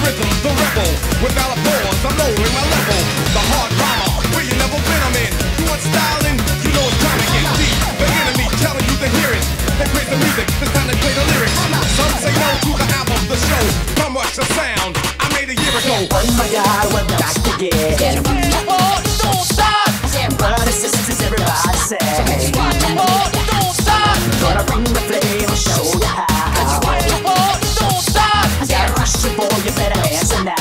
rhythm, the rebel. Without a pause, I'm lowering my level. The hard drama, where you never been, I'm in. You want styling? You know it's time to get deep. The enemy telling you to hear it. They praise the music, it's time to play the lyrics. Some say no to the album, the show. Come watch the sound I made a year ago. Oh my God, we're back again. Oh, don't stop. Brothers, sisters, everybody say. Oh, don't stop. Gonna bring the flame and show you how. Oh, don't stop. Gotta rush you, boy, you better answer now.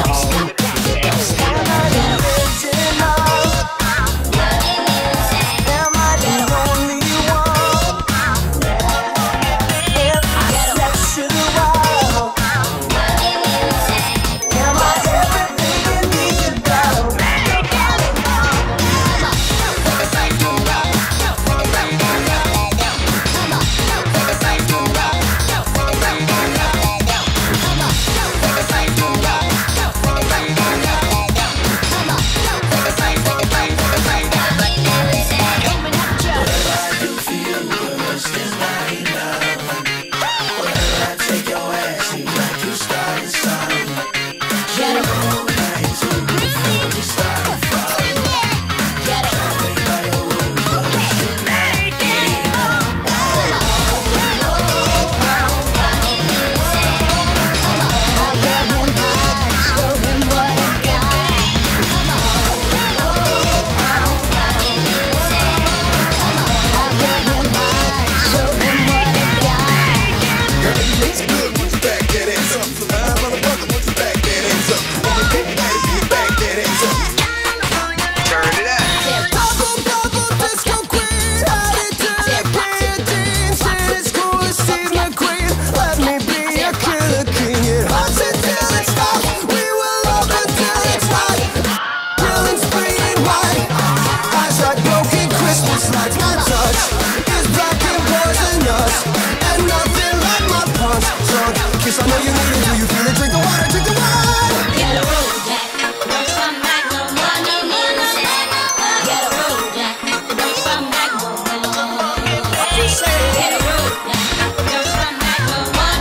I know you need it, do you feel it? Drink the water, drink the water. Get a road jack, don't come back no more. Get a road jack, don't come back no more. Get a road jack, don't come back no more.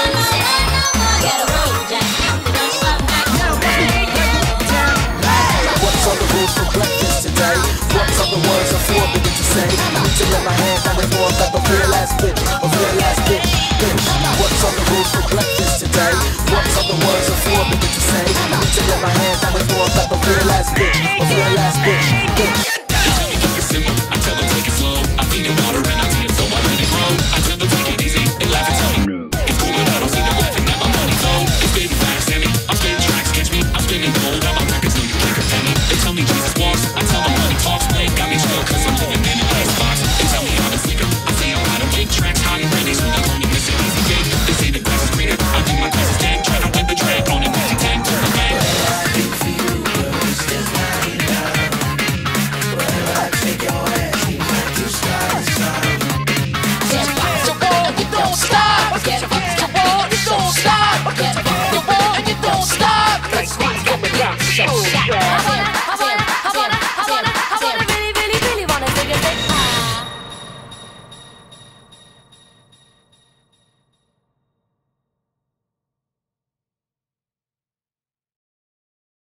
Get a road jack, don't come back no more. What's on the rules for breakfast today? What's on the words I'm forbidden to say? I need to let my hand down the more like a real ass bitch, a real ass bitch.